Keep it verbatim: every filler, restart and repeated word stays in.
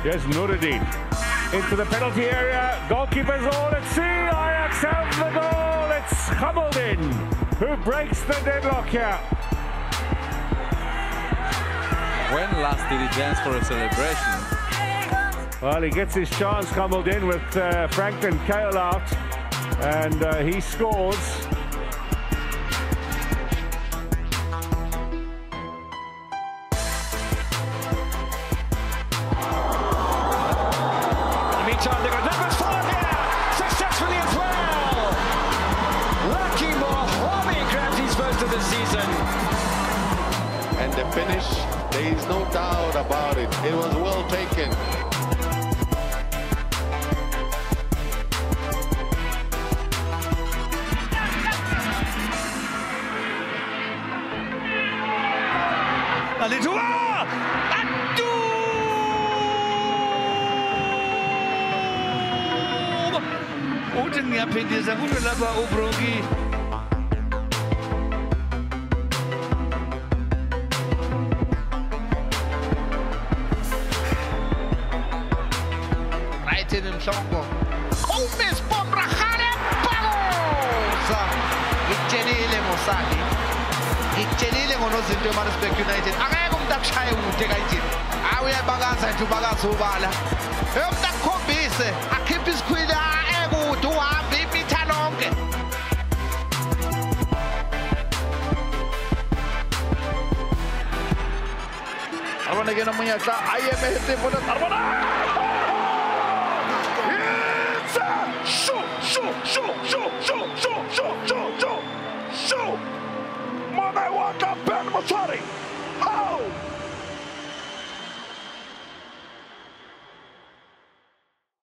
Here's Nuruddin into the penalty area. Goalkeeper's all at sea. Ajax have the goal. It's Hamilton who breaks the deadlock here. When last did he dance for a celebration? Well, he gets his chance, Hamilton, with uh, Franklin Kale out, and uh, he scores. Meantime, they've got numbers four here, successfully as well. Lucky Mohamed grabs his first of the season. And the finish, there is no doubt about it. It was well taken. Alitua! Uthi ngiyaphindisa kulo lapha uBronki. Right in Mhlongo. Umis Bombrahane Bagosa. Ngikutshelile ngosali. Ngikutshelile ngonozinto eMaritzburg United. Akekho umuntu akushaye kude kanjini. Hayi uyabakaza nje ubakaza ubala. Umuntu akukhombise, akhiphe isikhwili ekude uhambe imitha lonke. Arwana ke nomunye xa ayemehete bona Arwana. Shoot, shoot, shoot, shoot, shoot, shoot, shoot, shoot, shoot, shoot. Mame waka Ben Masari. How?